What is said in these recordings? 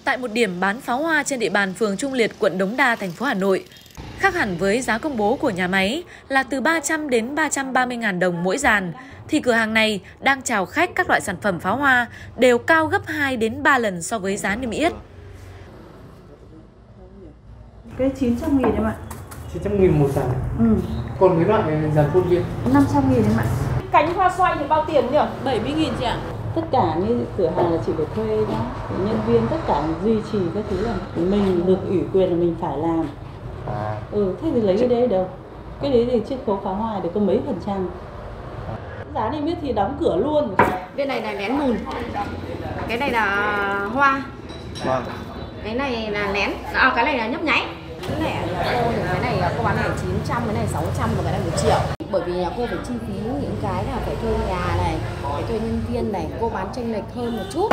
tại một điểm bán pháo hoa trên địa bàn phường Trung Liệt, quận Đống Đa, thành phố Hà Nội. Khác hẳn với giá công bố của nhà máy là từ 300 đến 330.000 đồng mỗi dàn, thì cửa hàng này đang chào khách các loại sản phẩm pháo hoa đều cao gấp 2 đến 3 lần so với giá niêm yết. Cái 900.000 em ạ. 900.000 một dàn. Còn cái loại dàn phun viên 500.000 em ạ. Cánh hoa xoay thì bao tiền nhỉ? 70.000 chị ạ. Tất cả như cửa hàng là chị phải thuê nhá, nhân viên tất cả duy trì các thứ là mình được ủy quyền là mình phải làm. Thế thì lấy cái đấy đâu? Cái đấy thì chiết khấu pháo hoa được có mấy %. Giá niêm yết thì đóng cửa luôn. Bên này là nén mùn, cái này là hoa, cái này là nén, cái này là nhấp nháy. Cái này cô bán này 900, cái này 600 và cái này 1 triệu. Bởi vì nhà cô phải chi phí những cái là phải thuê nhà này, phải thuê nhân viên này, cô bán chênh lệch hơn một chút.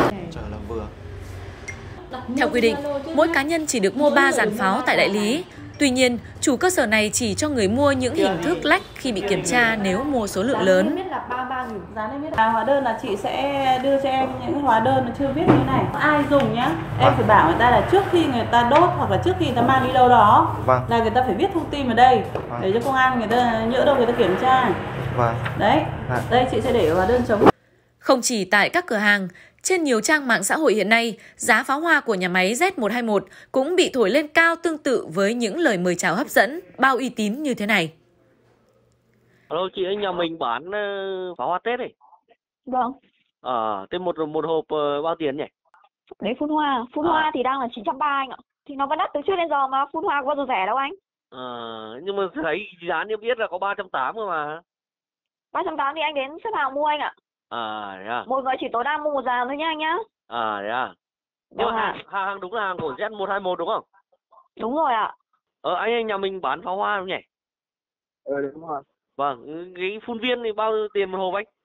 Theo quy định, mỗi cá nhân chỉ được mua 3 dàn pháo tại đại lý. Tuy nhiên, chủ cơ sở này chỉ cho người mua những hình thức lách khi bị kiểm tra nếu mua số lượng lớn. Hóa đơn là chị sẽ đưa cho em những hóa đơn nó chưa viết như này. Ai dùng nhá, em phải bảo người ta là trước khi người ta đốt hoặc là trước khi người ta mang đi đâu đó là người ta phải viết thông tin vào đây để cho công an người ta nhỡ đâu người ta kiểm tra. Đấy, đây chị sẽ để hóa đơn chống. Không chỉ tại các cửa hàng, trên nhiều trang mạng xã hội hiện nay, giá pháo hoa của nhà máy Z121 cũng bị thổi lên cao tương tự với những lời mời chào hấp dẫn, bao uy tín như thế này. Alo chị ơi, nhà mình bán pháo hoa Tết ấy. Vâng. Thế một hộp bao tiền nhỉ? Đấy phun hoa thì đang là 930 anh ạ. Thì nó vẫn đắt từ trước đến giờ mà, phun hoa có bao giờ rẻ đâu anh. Nhưng mà thấy giá niêm yết là có 380 mà. 380 thì anh đến xếp hàng mua anh ạ. Đấy à? Một người chỉ tối đa mua 1 dàn thôi nhá anh nhá. Đấy à? Nhưng mà hàng đúng là hàng của Z121 đúng không? Đúng rồi ạ. Anh nhà mình bán pháo hoa không nhỉ? Đúng rồi. Vâng, cái phun viên thì bao nhiêu tiền một hộp anh?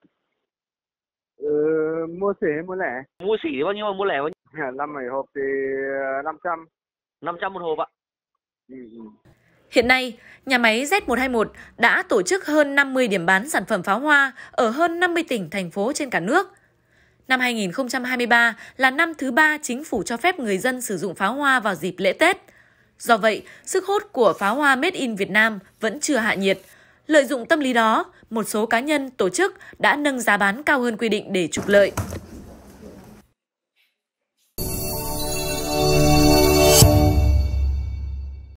Mua xỉ mua lẻ. Mua xỉ thì bao nhiêu mà mua lẻ bao nhiêu? 5-7 hộp thì 500. 500 một hộp ạ. Hiện nay, nhà máy Z121 đã tổ chức hơn 50 điểm bán sản phẩm pháo hoa ở hơn 50 tỉnh, thành phố trên cả nước. Năm 2023 là năm thứ 3 chính phủ cho phép người dân sử dụng pháo hoa vào dịp lễ Tết. Do vậy, sức hút của pháo hoa Made in Việt Nam vẫn chưa hạ nhiệt. Lợi dụng tâm lý đó, một số cá nhân, tổ chức đã nâng giá bán cao hơn quy định để trục lợi.